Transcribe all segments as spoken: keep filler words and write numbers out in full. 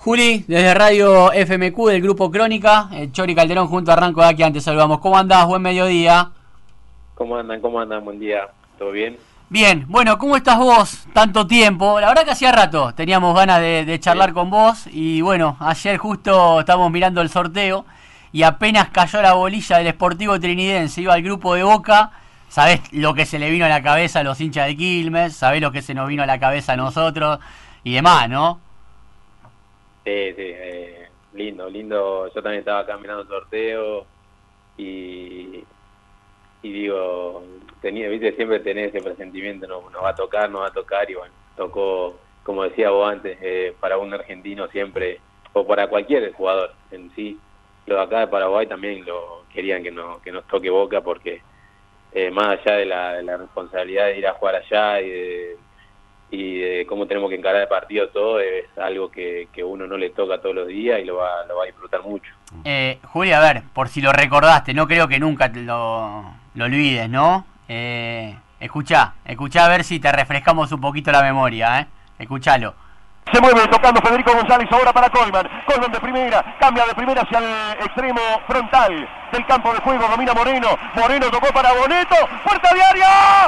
Juli, desde Radio F M Q del Grupo Crónica, el Chori Calderón junto a Ranco Daqui, antes saludamos. ¿Cómo andás? Buen mediodía. ¿Cómo andan? ¿Cómo andan? Buen día. ¿Todo bien? Bien, bueno, ¿cómo estás vos? Tanto tiempo. La verdad que hacía rato teníamos ganas de, de charlar Sí. con vos y bueno, ayer justo estábamos mirando el sorteo y apenas cayó la bolilla del Sportivo Trinidense, iba al grupo de Boca. Sabés lo que se le vino a la cabeza a los hinchas de Quilmes, sabés lo que se nos vino a la cabeza a nosotros y demás, ¿no? Sí, sí, eh, lindo, lindo. Yo también estaba acá mirando el sorteo y, y digo, tenía, viste, siempre tenés ese presentimiento, no, no va a tocar, no va a tocar, y bueno, tocó, como decía vos antes, eh, para un argentino siempre, o para cualquier jugador en sí. Los de acá de Paraguay también lo querían que, no, que nos toque Boca porque eh, más allá de la, de la responsabilidad de ir a jugar allá y de, y de cómo tenemos que encarar el partido, todo es algo que, que uno no le toca todos los días y lo va, lo va a disfrutar mucho. Eh, Juli, a ver, por si lo recordaste, no creo que nunca te lo, lo olvides, ¿no? Eh, escuchá, escuchá a ver si te refrescamos un poquito la memoria, ¿eh? Escuchalo. Se mueve tocando Federico González ahora para Koeman. Koeman de primera, cambia de primera hacia el extremo frontal del campo de juego, domina Moreno. Moreno tocó para Boneto, puerta de área.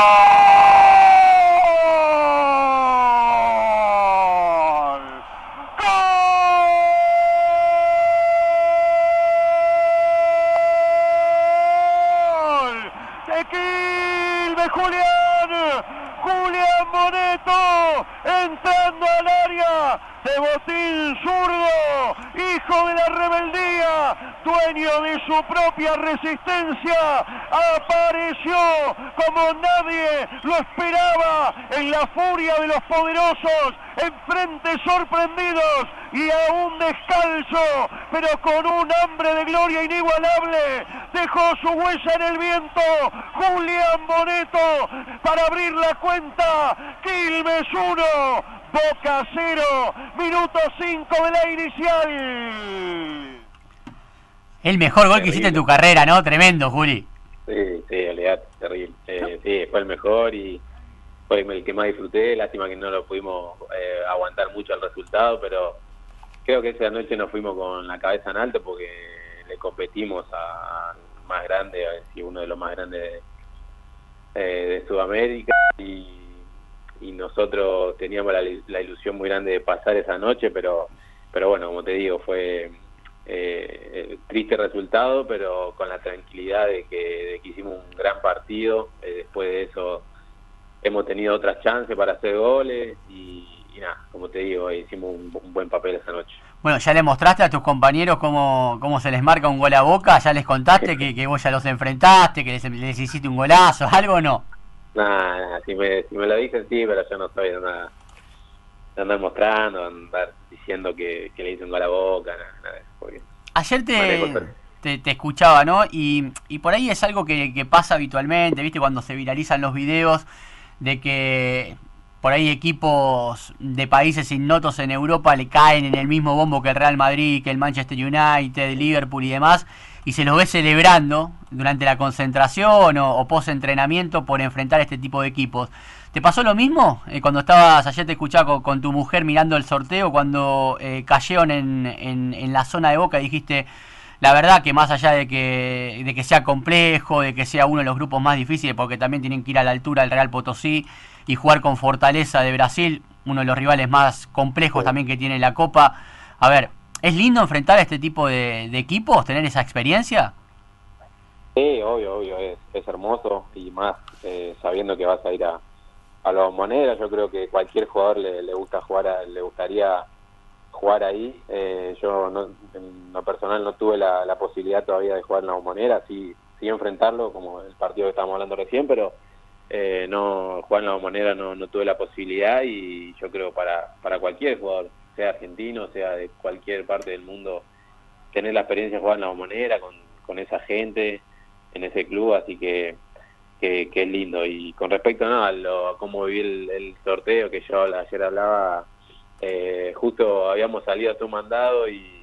¡Gol! ¡Gol! ¡De Quilmes, Julián! Julián Boneto entrando al área de botín zurdo, hijo de la rebeldía, dueño de su propia resistencia, apareció como nadie lo esperaba en la furia de los poderosos, enfrente sorprendidos y aún descalzo, pero con un hambre de gloria inigualable, dejó su huella en el viento, Julián Boneto, para abrir la cuenta. Quilmes uno, Boca cero, minuto cinco de la inicial. El mejor gol Terrible. que hiciste en tu carrera, ¿no? Tremendo, Juli. Sí, sí, olvidate, terrible. Eh, sí, fue el mejor y fue el que más disfruté. Lástima que no lo pudimos eh, aguantar mucho el resultado, pero creo que esa noche nos fuimos con la cabeza en alto porque le competimos a más grande, a ver si uno de los más grandes de, eh, de Sudamérica, y, y nosotros teníamos la, la ilusión muy grande de pasar esa noche, pero pero bueno, como te digo, fue eh, triste resultado, pero con la tranquilidad de que, de que hicimos un gran partido. Eh, después de eso hemos tenido otras chances para hacer goles y, y nada, como te digo, hicimos un, un buen papel esa noche. Bueno, ¿ya le mostraste a tus compañeros cómo, cómo se les marca un gol a Boca? ¿Ya les contaste que, que vos ya los enfrentaste, que les, les hiciste un golazo, algo o no? Nada, nada, si me, si me lo dicen sí, pero yo no soy de nada, de andar mostrando, de andar diciendo que, que le hice un gol a Boca, nada, nada, porque Ayer te, te, te escuchaba, ¿no? Y, y por ahí es algo que, que pasa habitualmente, ¿viste? Cuando se viralizan los videos de que por ahí equipos de países ignotos en Europa le caen en el mismo bombo que el Real Madrid, que el Manchester United, Liverpool y demás, y se los ve celebrando durante la concentración o, o post-entrenamiento por enfrentar este tipo de equipos. ¿Te pasó lo mismo eh, cuando estabas, ayer te escuchaba con, con tu mujer mirando el sorteo, cuando eh, cayeron en, en, en la zona de Boca y dijiste, la verdad que más allá de que, de que sea complejo, de que sea uno de los grupos más difíciles, porque también tienen que ir a la altura del Real Potosí y jugar con Fortaleza de Brasil, uno de los rivales más complejos también que tiene la Copa? A ver, ¿es lindo enfrentar a este tipo de, de equipos, tener esa experiencia? Sí, obvio, obvio, es, es hermoso, y más eh, sabiendo que vas a ir a, a la Bombonera. Yo creo que cualquier jugador le, le gusta jugar, a, le gustaría jugar ahí. Eh, yo no, en lo personal no tuve la, la posibilidad todavía de jugar en la Bombonera, sí, sí enfrentarlo, como el partido que estábamos hablando recién, pero eh, no jugar en la Bombonera no, no tuve la posibilidad, y yo creo para, para cualquier jugador, sea argentino, sea de cualquier parte del mundo, tener la experiencia de jugar en la Bombonera con, con esa gente, en ese club, así que que, que es lindo. Y con respecto ¿no? a, lo, a cómo viví el, el sorteo, que yo ayer hablaba, eh, justo habíamos salido a hacer un mandado y,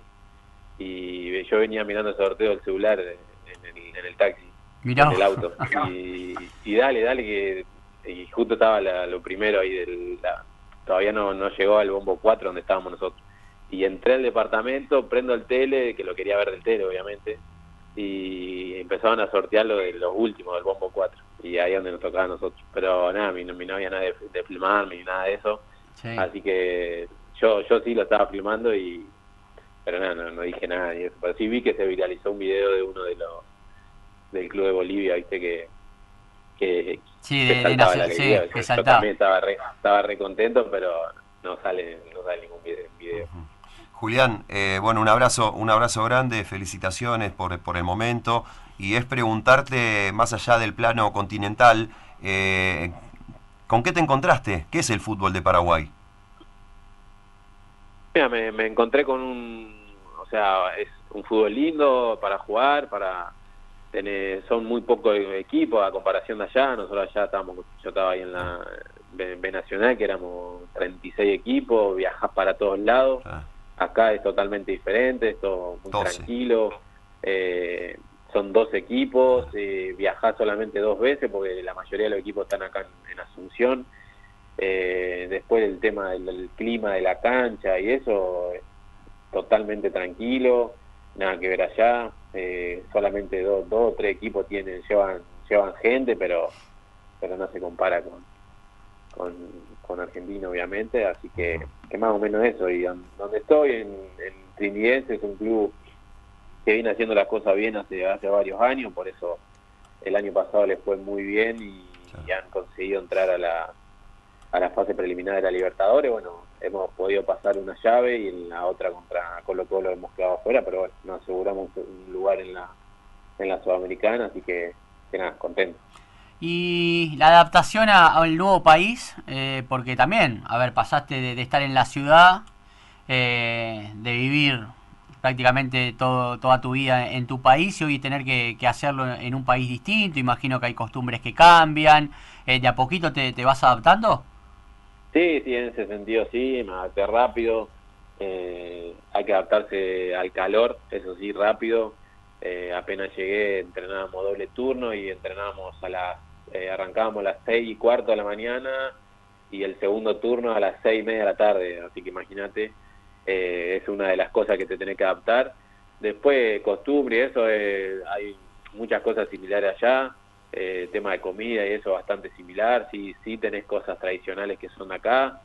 y yo venía mirando el sorteo del celular en el, en el taxi, Mirá. en el auto, y, y dale, dale, que y justo estaba la, lo primero ahí, del, la, todavía no, no llegó al bombo cuatro donde estábamos nosotros, y entré al departamento, prendo el tele, que lo quería ver del tele, obviamente, y empezaban a sortear lo de los últimos, del bombo cuatro, y ahí es donde nos tocaba a nosotros. Pero nada, mi, mi no había nada de, de filmarme ni nada de eso, sí. Así que yo yo sí lo estaba filmando, y pero nada, no, no dije nada ni eso. Pero sí vi que se viralizó un video de uno de los del Club de Bolivia, viste, que que, sí, que de, saltaba de la nace, alegría. Sí, que yo saltaba. también estaba re, estaba re contento, pero no sale no sale ningún video. video. Uh-huh. Julián, eh, bueno, un abrazo, un abrazo grande, felicitaciones por, por el momento, y es preguntarte, más allá del plano continental, eh, ¿con qué te encontraste? ¿Qué es el fútbol de Paraguay? Mira, me, me encontré con un, o sea, es un fútbol lindo para jugar, para tener, son muy pocos equipos a comparación de allá. Nosotros allá estábamos, yo estaba ahí en la B, B Nacional, que éramos treinta y seis equipos, viajás para todos lados. Ah. Acá es totalmente diferente, es todo muy doce. Tranquilo, eh, son dos equipos, eh, viajás solamente dos veces porque la mayoría de los equipos están acá en, en Asunción. Eh, después el tema del, del clima de la cancha y eso, es totalmente tranquilo, nada que ver allá. Eh, solamente dos dos o tres equipos tienen llevan llevan gente, pero pero no se compara con con, con Argentina, obviamente, así que, que más o menos eso. Y donde estoy, en, en Trinidad, es un club que viene haciendo las cosas bien hace, hace varios años, por eso el año pasado les fue muy bien y, y han conseguido entrar a la a la fase preliminar de la Libertadores. Bueno, hemos podido pasar una llave y en la otra contra Colo Colo hemos quedado afuera, pero bueno, nos aseguramos un lugar en la en la Sudamericana, así que, que nada, contento. Y la adaptación a, a un nuevo país, eh, porque también, a ver, pasaste de, de estar en la ciudad, eh, de vivir prácticamente todo, toda tu vida en tu país, y hoy tener que, que hacerlo en un país distinto. Imagino que hay costumbres que cambian. Eh, ¿De a poquito te, te vas adaptando? Sí, sí, en ese sentido sí, me adapté rápido. Eh, hay que adaptarse al calor, eso sí, rápido. Eh, apenas llegué, entrenábamos doble turno y entrenábamos a las, eh, arrancábamos a las seis y cuarto de la mañana y el segundo turno a las seis y media de la tarde, así que imagínate, eh, es una de las cosas que te tenés que adaptar. Después, costumbre y eso, eh, hay muchas cosas similares allá, eh, tema de comida y eso bastante similar, sí, sí tenés cosas tradicionales que son acá,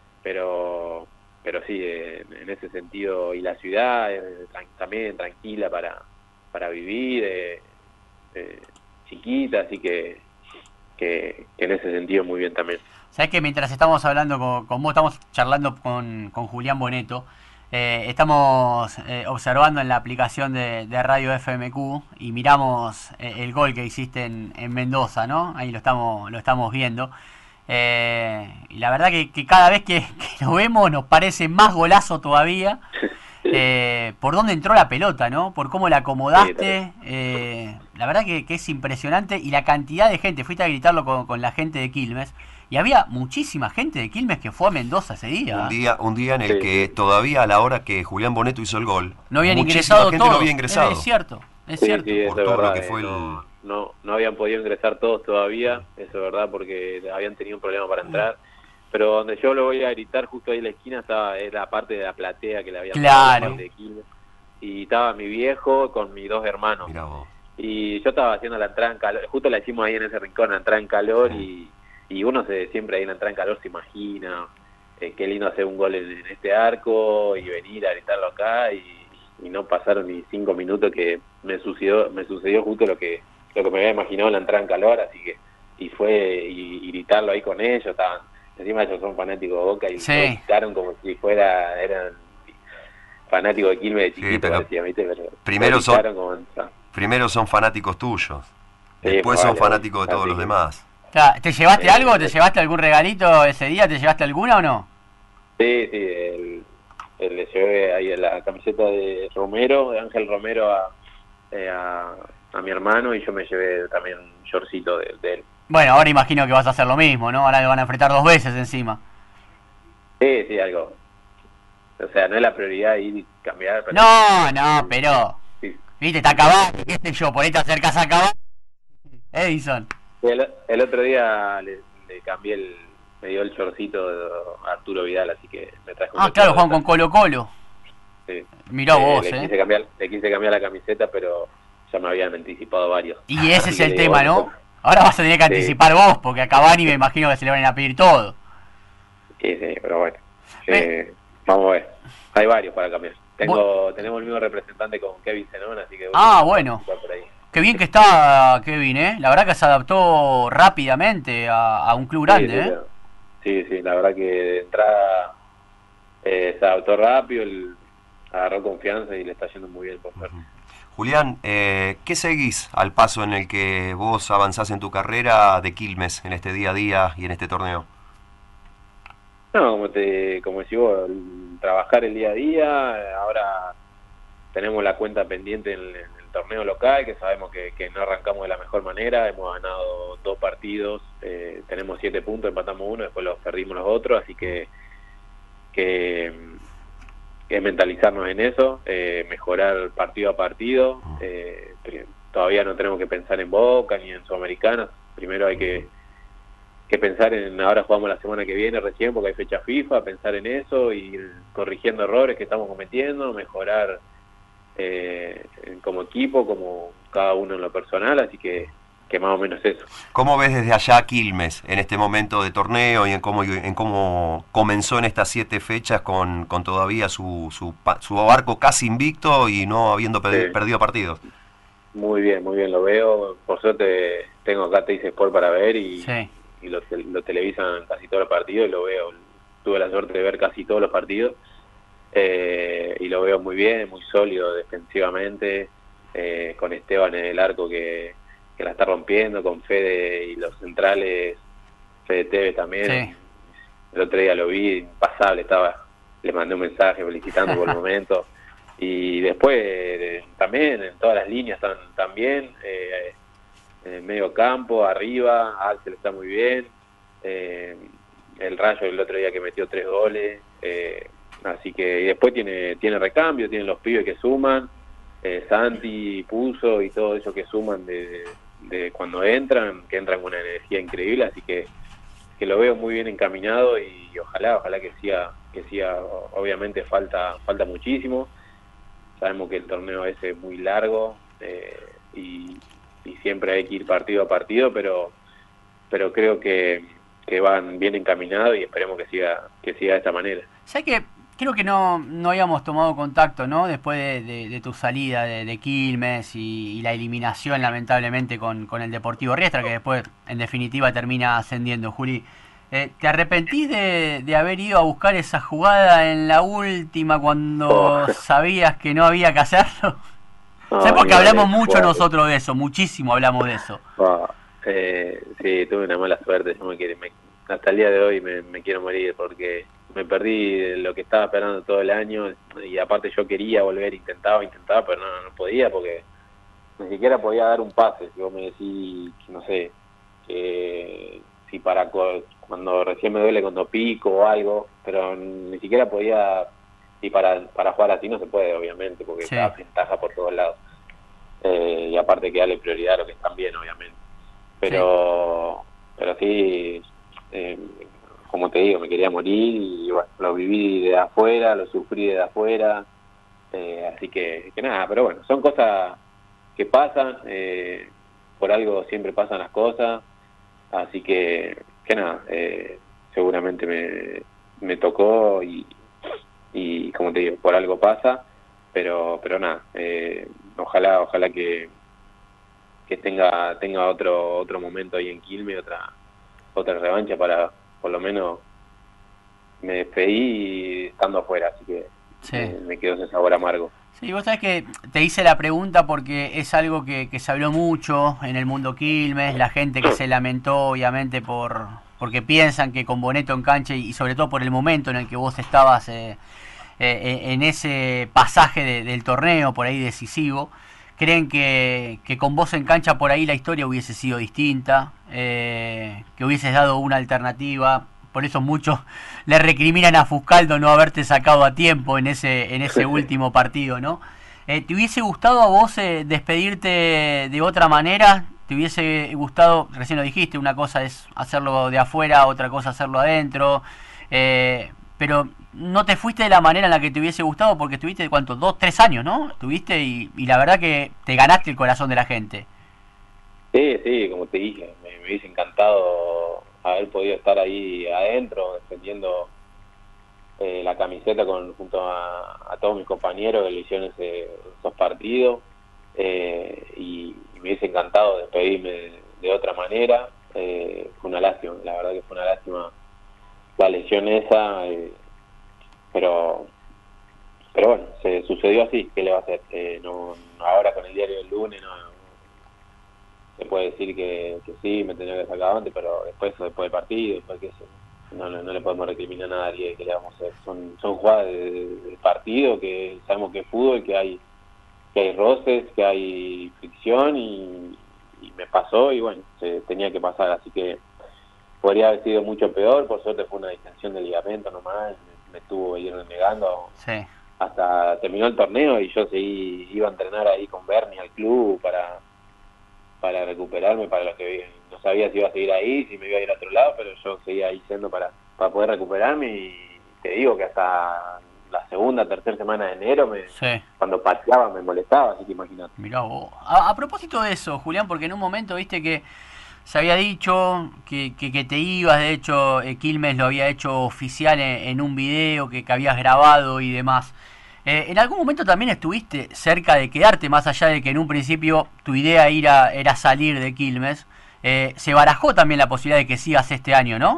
pero pero sí, eh, en ese sentido, y la ciudad eh, tran también tranquila para para vivir, eh, eh, chiquita, así que, que, que en ese sentido muy bien también. Sabes que mientras estamos hablando con, con vos, estamos charlando con, con Julián Boneto, eh, estamos eh, observando en la aplicación de, de Radio F M Q y miramos eh, el gol que hiciste en, en Mendoza, ¿no? Ahí lo estamos, lo estamos viendo. Eh, y la verdad que, que cada vez que, que lo vemos nos parece más golazo todavía. Eh, por dónde entró la pelota, ¿no? Por cómo la acomodaste. Eh, la verdad que, que es impresionante. Y la cantidad de gente. Fuiste a gritarlo con, con la gente de Quilmes. Y había muchísima gente de Quilmes que fue a Mendoza ese día. Un día, un día en el sí. que todavía a la hora que Julián Boneto hizo el gol, no habían ingresado gente todos. No había ingresado. Es cierto, es sí, cierto. Sí, por es todo verdad, lo que fue eh, el... no, no, no habían podido ingresar todos todavía. Eso es verdad, porque habían tenido un problema para entrar. Pero donde yo lo voy a gritar, justo ahí en la esquina, estaba es la parte de la platea que le había claro. de Quilmes. Y estaba mi viejo con mis dos hermanos. Y yo estaba haciendo la entrada en calor, justo la hicimos ahí en ese rincón, la entrada en calor, sí. y, y uno se siempre ahí en la entrada en calor se imagina, eh, qué lindo hacer un gol en, en este arco y venir a gritarlo acá, y, y no pasaron ni cinco minutos que me sucedió, me sucedió justo lo que, lo que me había imaginado en la entrada en calor, así que, y fue, y, y gritarlo ahí con ellos, estaban, encima ellos son fanáticos de Boca y sí. gritaron como si fuera, eran fanático de Quilmes de chiquito, sí, pero decía, ¿viste? Pero primero, son, como, primero son fanáticos tuyos, sí, después vale, son fanáticos de todos los demás. ¿Te llevaste eh, algo? ¿Te llevaste algún regalito ese día? ¿Te llevaste alguna o no? Sí, sí, el, el, le llevé ahí la camiseta de Romero, de Ángel Romero a, eh, a, a mi hermano, y yo me llevé también un shortcito de, de él. Bueno, ahora imagino que vas a hacer lo mismo, ¿no? Ahora le van a enfrentar dos veces encima. Sí, sí, algo. O sea, no es la prioridad ir y cambiar. Pero no, no, pero... Sí. Viste, está acabado, qué sé yo, por ahí te acercas a acabar. Edison. El, el otro día le, le cambié el... Me dio el shortcito de Arturo Vidal, así que me trajo... Ah, claro, Juan, con Colo Colo. sí. Mirá Eh, vos, le, ¿eh? quise cambiar, le quise cambiar la camiseta, pero ya me habían anticipado varios. Y ese es Así que el digo, tema, bueno, ¿no? Ahora vas a tener que sí, anticipar vos, porque a Cavani me imagino que se le van a pedir todo. sí, sí, pero bueno. Ve- Eh, vamos a ver. Hay varios para cambiar. Tengo, Bu- tenemos el mismo representante con Kevin Zenón, así que Ah, voy a bueno. participar por ahí. Qué bien que está Kevin, ¿eh? La verdad que se adaptó rápidamente a, a un club Sí, grande, sí, ¿eh? la, sí, sí, la verdad que de entrada eh, se adaptó rápido, el, agarró confianza y le está yendo muy bien, por suerte. Julián, eh, ¿qué seguís al paso en el que vos avanzás en tu carrera de Quilmes en este día a día y en este torneo? No, como te como decís vos, el- trabajar el día a día, ahora tenemos la cuenta pendiente en, el en el torneo local, que sabemos que, que no arrancamos de la mejor manera, hemos ganado dos partidos, eh, tenemos siete puntos, empatamos uno, después los perdimos los otros, así que que, que mentalizarnos en eso, eh, mejorar partido a partido, eh, pri- todavía no tenemos que pensar en Boca ni en Sudamericana, primero hay que que pensar en, ahora jugamos la semana que viene recién porque hay fecha FIFA, pensar en eso, ir corrigiendo errores que estamos cometiendo, mejorar eh, como equipo, como cada uno en lo personal, así que, que más o menos eso. ¿Cómo ves desde allá a Quilmes en este momento de torneo y en cómo, en cómo comenzó en estas siete fechas con, con todavía su, su, pa- su arco casi invicto y no habiendo pe- Sí. perdido partidos? Muy bien, muy bien, lo veo. Por suerte tengo acá Teis Sport para ver y, Sí. y lo, te- lo televisan casi todos los partidos y lo veo. Tuve la suerte de ver casi todos los partidos eh, y lo veo muy bien, muy sólido defensivamente, eh, con Esteban en el arco que, que la está rompiendo, con Fede y los centrales, Fede Tevez también. Sí. El otro día lo vi, impasable, estaba, le mandé un mensaje felicitando por el momento. Y después eh, también en todas las líneas están, están bien, eh, en el medio campo, arriba, Axel está muy bien, eh, el Rayo el otro día que metió tres goles, eh, así que y después tiene tiene recambio, tienen los pibes que suman, eh, Santi, Puso y todo eso que suman de, de cuando entran, que entran con una energía increíble, así que que lo veo muy bien encaminado y, y ojalá, ojalá que siga, que siga, obviamente falta, falta muchísimo. Sabemos que el torneo ese es muy largo eh, y, y siempre hay que ir partido a partido, pero pero creo que, que van bien encaminados y esperemos que siga que siga de esta manera. ¿Sabes que creo que no, no habíamos tomado contacto, ¿no? Después de, de- de tu salida de, de Quilmes y, y la eliminación, lamentablemente, con, con el Deportivo Riestra, que después, en definitiva, termina ascendiendo, Juli. Eh, ¿Te arrepentís de, de haber ido a buscar esa jugada en la última cuando Oh. sabías que no había que hacerlo? No, ¿Sabes? Porque ni hablamos vale, mucho bueno. nosotros de eso, muchísimo hablamos de eso. Ah, eh, sí, tuve una mala suerte. Yo me quiero, me- hasta el día de hoy me, me quiero morir porque me perdí lo que estaba esperando todo el año y aparte yo quería volver, intentaba, intentaba, pero no, no podía porque ni siquiera podía dar un pase. Si vos me decís, que no sé, que si para co- cuando recién me duele cuando pico o algo, pero ni siquiera podía, y para, para jugar así no se puede, obviamente, porque Sí. está ventaja por todos lados. Eh, y aparte que darle prioridad a lo que están bien, obviamente. Pero sí, pero sí eh, como te digo, me quería morir y bueno, lo viví de afuera, lo sufrí de afuera, eh, así que, que nada, pero bueno, son cosas que pasan, eh, por algo siempre pasan las cosas, así que, que nada, eh, seguramente me, me tocó y, y como te digo, por algo pasa, pero pero nada, eh, ojalá ojalá que que tenga tenga otro otro momento ahí en Quilmes, otra otra revancha para por lo menos me despedí estando afuera, así que Sí. eh, me quedó ese sabor amargo. Sí, vos sabés que te hice la pregunta porque es algo que, que se habló mucho en el mundo Quilmes, la gente que se lamentó obviamente por porque piensan que con Boneto en cancha y sobre todo por el momento en el que vos estabas eh, eh, en ese pasaje de- del torneo por ahí decisivo, creen que, que con vos en cancha por ahí la historia hubiese sido distinta, eh, que hubieses dado una alternativa. Por eso muchos le recriminan a Fuscaldo no haberte sacado a tiempo en ese en ese último partido, ¿no? Eh, ¿Te hubiese gustado a vos eh, despedirte de otra manera? ¿Te hubiese gustado, recién lo dijiste, una cosa es hacerlo de afuera, otra cosa hacerlo adentro? Eh, pero no te fuiste de la manera en la que te hubiese gustado porque estuviste, ¿cuánto? Dos, tres años, ¿no? Estuviste y, y la verdad que te ganaste el corazón de la gente. Sí, sí, como te dije, me, me hubiese encantado haber podido estar ahí adentro defendiendo eh, la camiseta con junto a, a todos mis compañeros que le hicieron ese, esos partidos eh, y, y me hubiese encantado despedirme de, de otra manera. Eh, fue una lástima, la verdad que fue una lástima la lesión esa, eh, pero pero bueno, se sucedió así. ¿Qué le va a hacer? Eh, no, ahora con el diario del lunes no, no se puede decir que, que sí, me tenía que sacar antes, pero después después del partido, después que no, no, no le podemos recriminar a nadie. ¿Qué le vamos a hacer? Son, son jugadas de, de partido, que sabemos que es fútbol, que hay que hay roces, que hay fricción y, y me pasó y bueno, se tenía que pasar, así que podría haber sido mucho peor. Por suerte fue una distensión del ligamento nomás, me, me estuvo ir renegando sí. Hasta terminó el torneo y yo seguí, iba a entrenar ahí con Bernie al club para para recuperarme, para lo que no sabía si iba a seguir ahí, si me iba a ir a otro lado, pero yo seguía ahí yendo para, para poder recuperarme y te digo que hasta la segunda, tercera semana de enero, me, sí. cuando pateaba me molestaba, así que imagínate. Mirá vos. A, a propósito de eso, Julián, porque en un momento viste que se había dicho que, que, que te ibas, de hecho eh, Quilmes lo había hecho oficial en, en un video que, que habías grabado y demás. Eh, ¿En algún momento también estuviste cerca de quedarte, más allá de que en un principio tu idea era, era salir de Quilmes? Eh, se barajó también la posibilidad de que sigas este año, ¿no?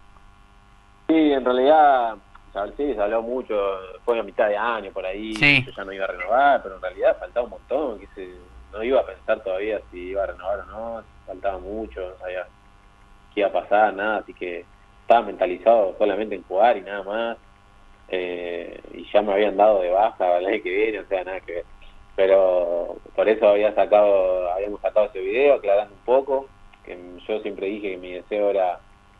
Sí, en realidad, sí, se habló mucho, fue a mitad de año por ahí, sí. Yo ya no iba a renovar, pero en realidad faltaba un montón, que se, no iba a pensar todavía si iba a renovar o no, faltaba mucho, no sabía qué iba a pasar, nada, así que estaba mentalizado solamente en jugar y nada más. Eh, y ya me habían dado de baja el año que viene, o sea, nada que ver, pero por eso había sacado habíamos sacado ese video aclarando un poco que yo siempre dije que mi deseo era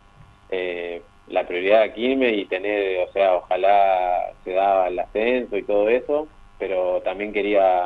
eh, la prioridad de Quilmes y tener, o sea, ojalá se daba el ascenso y todo eso, pero también quería,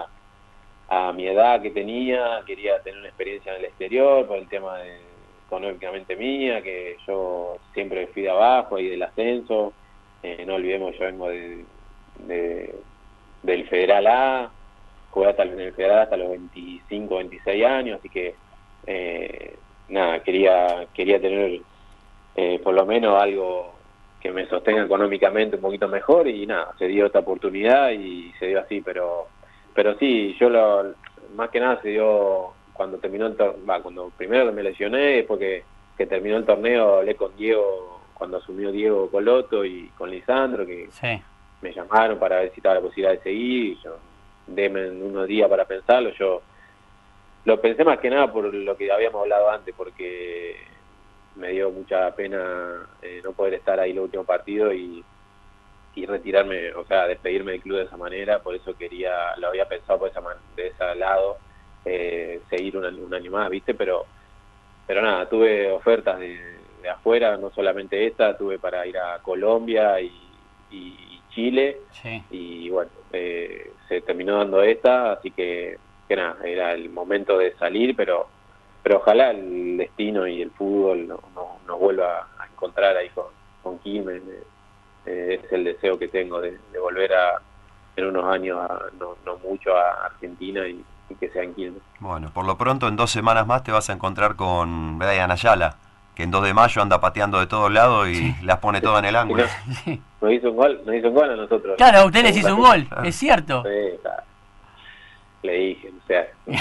a mi edad que tenía, quería tener una experiencia en el exterior por el tema de económicamente mía, que yo siempre fui de abajo y del ascenso. Eh, no olvidemos, yo vengo de, de del Federal A, jugué hasta en el Federal hasta los veinticinco, veintiséis años, así que eh, nada, quería quería tener eh, por lo menos algo que me sostenga económicamente un poquito mejor y nada, se dio esta oportunidad y se dio así, pero pero sí, yo lo, más que nada se dio cuando terminó el torneo, cuando primero que me lesioné, después que, que terminó el torneo, hablé con Diego cuando asumió Diego Coloto y con Lisandro, que sí. me llamaron para ver si estaba la posibilidad de seguir, y yo, denme unos días para pensarlo, yo lo pensé más que nada por lo que habíamos hablado antes, porque me dio mucha pena eh, no poder estar ahí el último partido y, y retirarme, o sea, despedirme del club de esa manera, por eso quería, lo había pensado por esa man, de ese lado, eh, seguir un, un año más, ¿viste? Pero, pero nada, tuve ofertas de, de afuera, no solamente esta, tuve para ir a Colombia y, y Chile, sí. Y bueno, eh, se terminó dando esta, así que, que nada, era el momento de salir, pero pero ojalá el destino y el fútbol nos no, no vuelva a encontrar ahí con, con Quilmes. Eh, es el deseo que tengo de, de volver a en unos años, a, no, no mucho, a Argentina y, y que sea en Quilmes. Bueno, por lo pronto en dos semanas más te vas a encontrar con Brian Ayala, que en dos de mayo anda pateando de todos lados y sí. las pone todas en el ángulo. Sí. Nos hizo un gol, nos hizo un gol a nosotros. Claro, a usted les hizo un gol, claro. Es cierto. Sí, claro. Le dije, o sea, nunca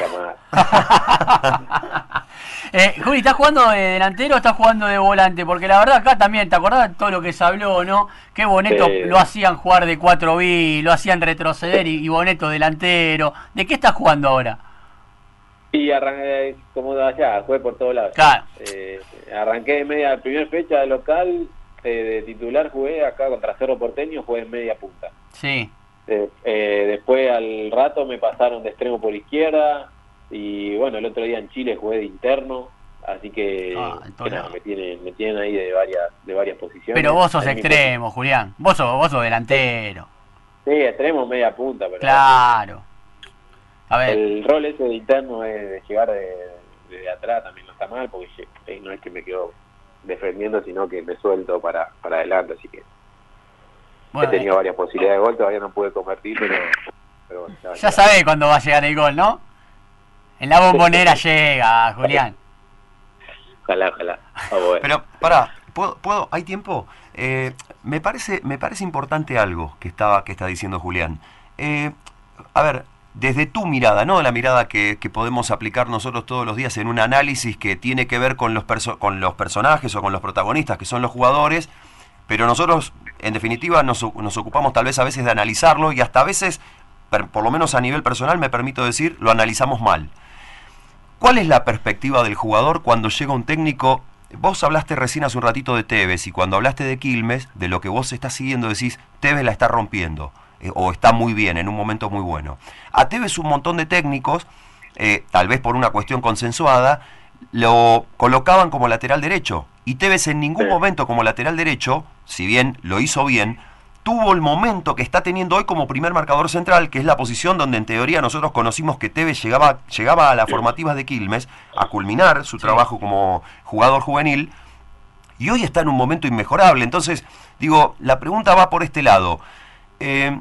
más. eh, Juli, ¿estás jugando de delantero o estás jugando de volante? Porque la verdad acá también, ¿te acordás de todo lo que se habló, no? Que Boneto sí. Lo hacían jugar de cuatro B, lo hacían retroceder y, y Boneto delantero. ¿De qué estás jugando ahora? Y arranqué como de allá, jugué por todos lados. Claro. Eh, arranqué en media, primera fecha de local, eh, de titular jugué acá contra Cerro Porteño, jugué en media punta. Sí. Eh, eh, después al rato me pasaron de extremo por izquierda y bueno, el otro día en Chile jugué de interno, así que, ah, que nada, me tienen me tienen ahí de varias de varias posiciones. Pero vos sos extremo, Julián, vos sos, vos sos delantero. Sí, extremo, media punta, pero claro. A ver. El rol ese de interno es de llegar de, de atrás, también no está mal, porque no es que me quedo defendiendo, sino que me suelto para, para adelante, así que Bueno, he tenido eh. varias posibilidades de gol, todavía no pude convertir, pero... pero bueno, ya ya sabés cuándo va a llegar el gol, ¿no? En la Bombonera llega, Julián. Ojalá, ojalá. Oh, bueno. Pero, pará, ¿puedo, ¿puedo? ¿Hay tiempo? Eh, me parece me parece importante algo que, estaba, que está diciendo Julián. Eh, a ver, desde tu mirada, no la mirada que, que podemos aplicar nosotros todos los días en un análisis que tiene que ver con los, perso con los personajes o con los protagonistas, que son los jugadores, pero nosotros, en definitiva, nos, nos ocupamos tal vez a veces de analizarlo y hasta a veces, per, por lo menos a nivel personal, me permito decir, lo analizamos mal. ¿Cuál es la perspectiva del jugador cuando llega un técnico? Vos hablaste recién hace un ratito de Tevez y cuando hablaste de Quilmes, de lo que vos estás siguiendo, decís, Tevez la está rompiendo eh, o está muy bien, en un momento muy bueno. A Tevez un montón de técnicos, eh, tal vez por una cuestión consensuada, lo colocaban como lateral derecho. Y Tevez en ningún momento como lateral derecho, si bien lo hizo bien, tuvo el momento que está teniendo hoy como primer marcador central, que es la posición donde en teoría nosotros conocimos que Tevez llegaba, llegaba a las formativas de Quilmes a culminar su trabajo como jugador juvenil, y hoy está en un momento inmejorable. Entonces, digo, la pregunta va por este lado. Eh,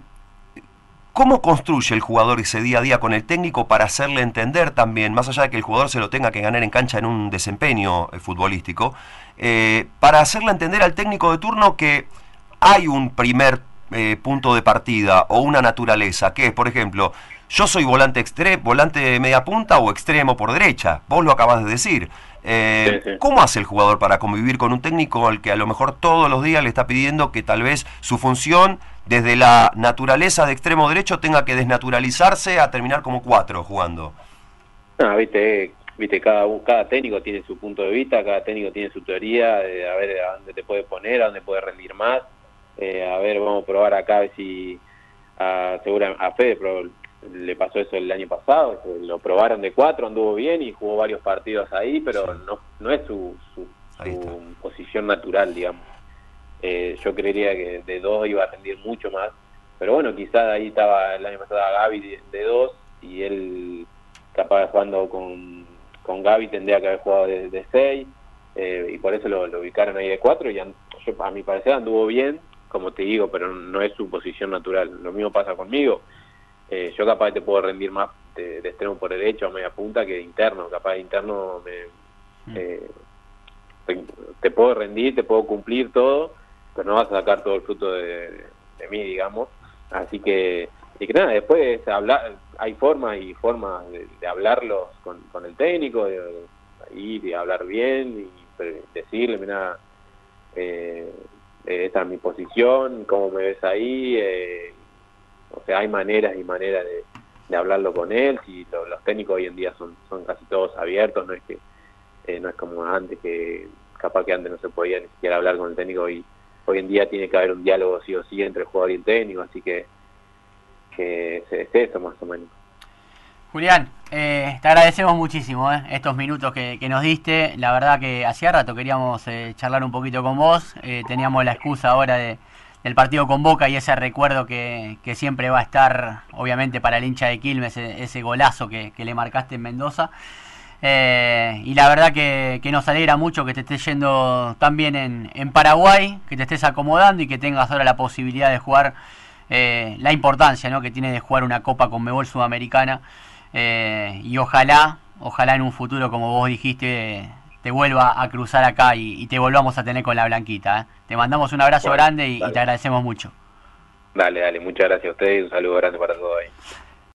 ¿Cómo construye el jugador ese día a día con el técnico para hacerle entender también, más allá de que el jugador se lo tenga que ganar en cancha en un desempeño eh, futbolístico, eh, para hacerle entender al técnico de turno que hay un primer eh, punto de partida o una naturaleza, que es, por ejemplo, yo soy volante extremo, volante de media punta o extremo por derecha, vos lo acabas de decir. Eh, sí, sí. ¿Cómo hace el jugador para convivir con un técnico al que a lo mejor todos los días le está pidiendo que tal vez su función, desde la naturaleza de extremo derecho, tenga que desnaturalizarse a terminar como cuatro jugando? No, viste, viste cada, cada técnico tiene su punto de vista, cada técnico tiene su teoría, de a ver a dónde te puede poner, a dónde puede rendir más. Eh, a ver, vamos a probar acá a ver si a, segura, a Fede pero le pasó eso el año pasado, lo probaron de cuatro, anduvo bien y jugó varios partidos ahí, pero sí. no, no es su, su, su posición natural, digamos. Eh, yo creería que de dos iba a rendir mucho más, pero bueno, quizás ahí estaba el año pasado Gaby de, de dos y él capaz de jugando con, con Gaby tendría que haber jugado de, de seis, eh, y por eso lo, lo ubicaron ahí de cuatro y an, yo, a mi parecer anduvo bien, como te digo, pero no es su posición natural. Lo mismo pasa conmigo. Eh, yo capaz te puedo rendir más de, de extremo por derecho a media punta que de interno. Capaz de interno me, mm. eh, te, te puedo rendir, te puedo cumplir todo, pero no vas a sacar todo el fruto de, de mí, digamos. Así que, y que nada, después hablar, hay formas y formas de, de hablarlos con, con el técnico, de, de ir y hablar bien y decirle, mira, eh, Eh, esta es mi posición, cómo me ves ahí, eh, o sea, hay maneras y maneras de, de hablarlo con él, si lo, los técnicos hoy en día son, son casi todos abiertos, no es que eh, no es como antes, que capaz que antes no se podía ni siquiera hablar con el técnico, y hoy en día tiene que haber un diálogo sí o sí entre el jugador y el técnico, así que, que es, es eso más o menos. Julián, eh, te agradecemos muchísimo eh, estos minutos que, que nos diste. La verdad que hacía rato queríamos eh, charlar un poquito con vos. Eh, teníamos la excusa ahora de, del partido con Boca y ese recuerdo que, que siempre va a estar, obviamente, para el hincha de Quilmes, ese, ese golazo que, que le marcaste en Mendoza. Eh, y la verdad que, que nos alegra mucho que te estés yendo tan bien en, en Paraguay, que te estés acomodando y que tengas ahora la posibilidad de jugar, eh, la importancia, ¿no?, que tiene de jugar una Copa Conmebol Sudamericana. Eh, y ojalá, ojalá en un futuro, como vos dijiste, te vuelva a cruzar acá y, y te volvamos a tener con la blanquita. ¿eh? Te mandamos un abrazo bueno, grande y, y te agradecemos mucho. Dale, dale, muchas gracias a ustedes y un saludo grande para todos ahí.